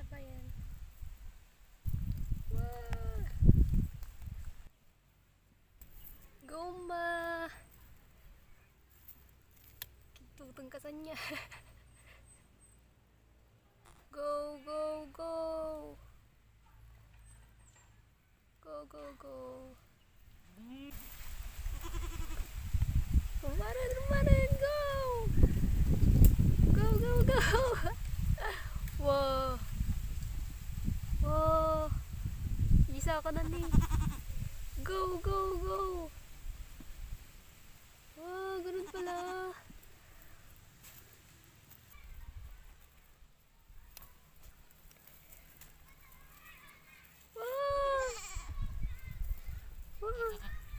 Sabayan. Wah. Goma. Tutungkasan niya. Go, go, go. Go, go, go. Rumaran, rumaran, go. Go, go, go. Wow. Wow. Isa ka na ni. Go, go, go. Wow, ganun pala. Wow. Wow.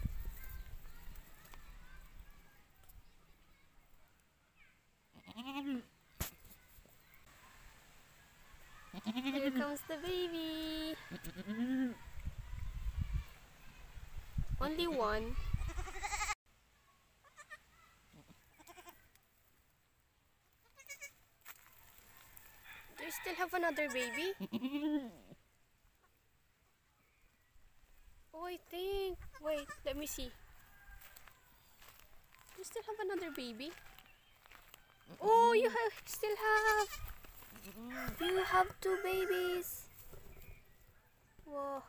Here comes the baby. Only one. Do you still have another baby? Oh, I think. Wait, let me see. You still have another baby? Oh, you still have. You have two babies. Whoa.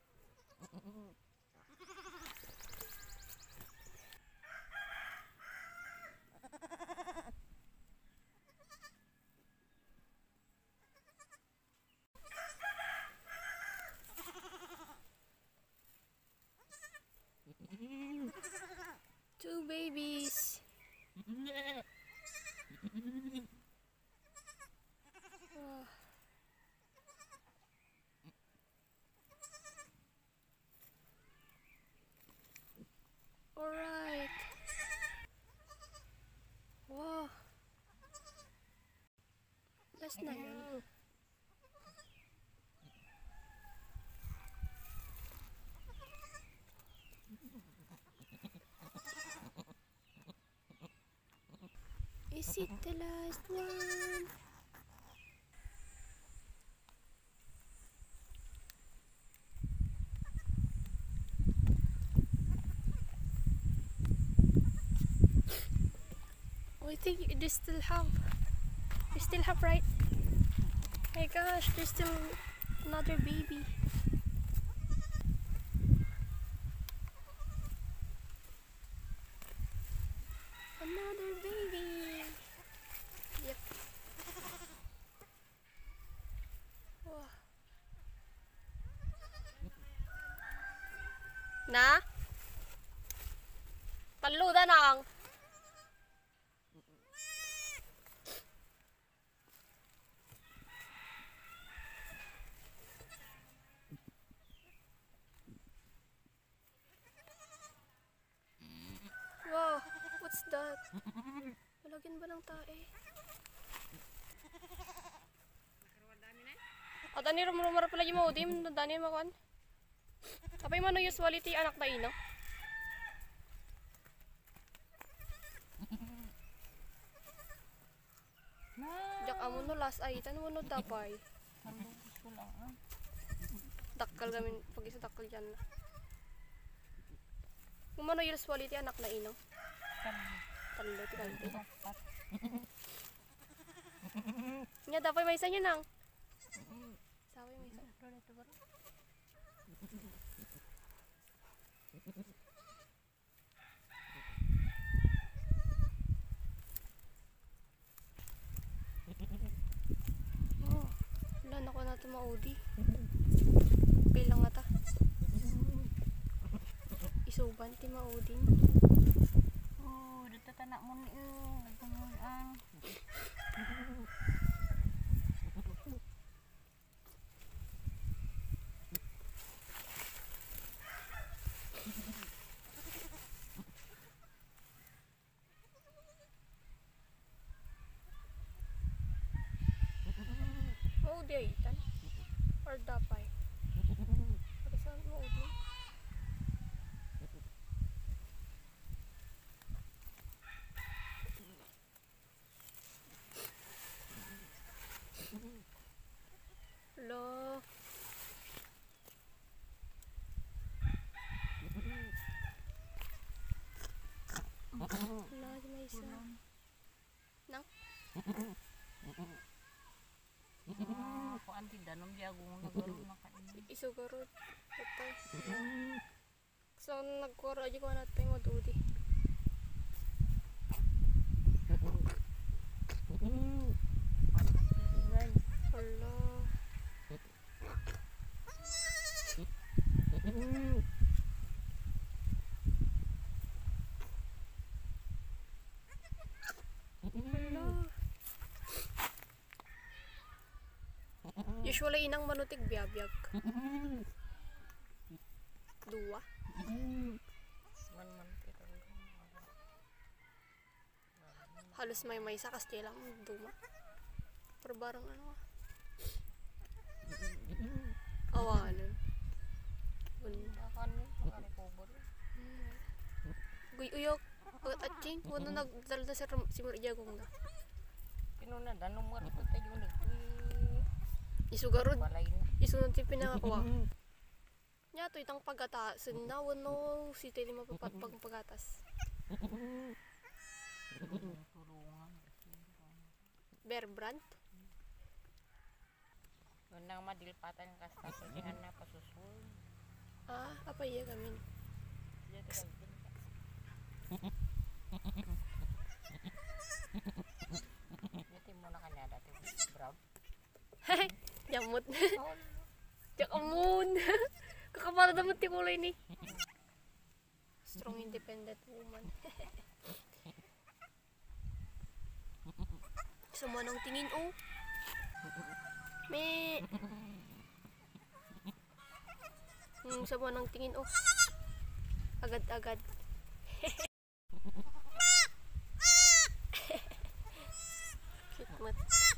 Two babies. Oh. All right. Wow. Last na yun. Is it the last one? Oh, I think they still have. They still have, right? My gosh, there's still another baby. Another baby. Yep. Wow. Na? Paluda nang. Wow, what's that? Malagyan ba ng tae? O, dani rumurumara pala yung maudim. Dani makuan. Kapay mo no usually ti anak na ino. Jak amo no last ay. Tan mo no dapay. Dakal kami. Pag isa dakal dyan. Kung ano usually ti anak na ino. Talo ti kalti. Nya dapay may isa niya nang. Sabi may isa. Oh, wala na ko na ito maudi. Pilang nga ta. Isuban ti maudin. Oh, dito tanak mo ni nagtumulang. Maudi ay itan? Or dapay? Pag saan maudi? jagong nagaro na kain. Isugarod. Ito. So, nagkura aja ko natin mo dudi. Hala. Hala. Usually, inang manutig biyabiyag. Dua. Man pero Halos may sa Kastila duma. Pero barang ano ah. Awanan. akan recover. Guy uyok. Pagkat atching. Wano nagdala na si Marjagong na. Pinuna dan nomor ko tayo nag Isugarod. balay na. Isunod si pinakakuha. Nya to itang pagatasin na wano si tili mapapatpag pagatas. Tulungan. Bear brand. Nang madilpatan ka sa kanya na pasusul. Ah, apa iya gamin? Dia tidak Jadi mo na kanya dati brab. Jamut. Jak amun. Kakapala naman ti kulay ni. Strong independent woman. Sama nang tingin oh. Me. Sama nang tingin oh. Agad-agad. Cute mat.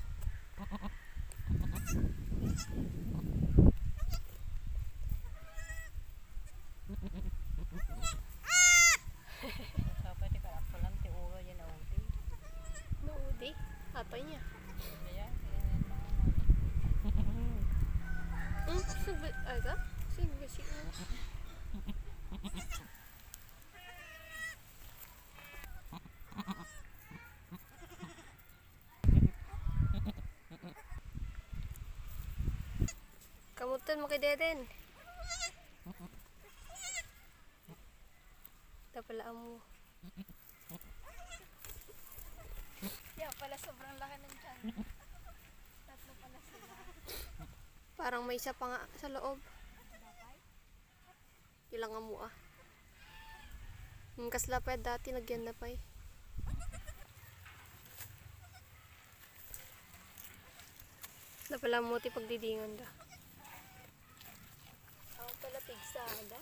Sampai di karapalan ti ulo yan na uti. Naudi. Atay niya. Kaya Sige, aga? Sige, sige. Kamutan mo kay Deden. Tapalaan mo. Yeah, pala sobrang laki ng tiyan. Tatlo pala sila. Parang may isa pa nga sa loob. Ilang nga mo ah. Kaslapad dati nagyan na pa eh. Napala mo ti pagdidingan da. Ako pala pigsada.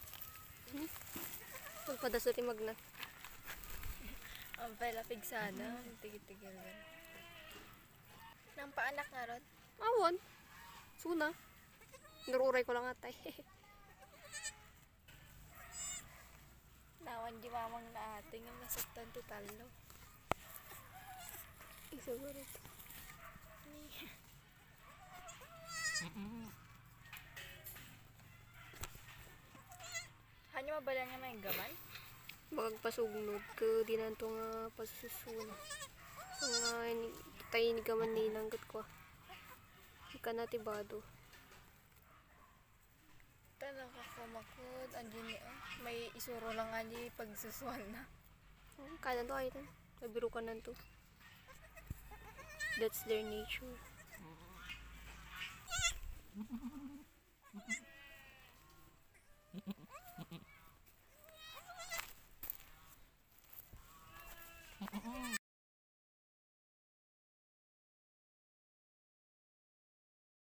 Magpadaso ti magna. Ako pala pigsada. Tigil-tigil gan. Nang paanak nga ron. Awon. Suna. Naruray ko lang atay. Nawan di mamang na ating ang nasaktan ti talo. Isugurot. Hanyo mabala nga may gaman? Magpasugnod ko din ang nga pasusun. Nga tayo ni gaman ni nanggat ko. Ika na tibado. Tanang kakamakod. Andiyan niya. May isuro lang nga niya pagsusuan na. Kaya to ay ito. Mabiro ka na to. That's their nature.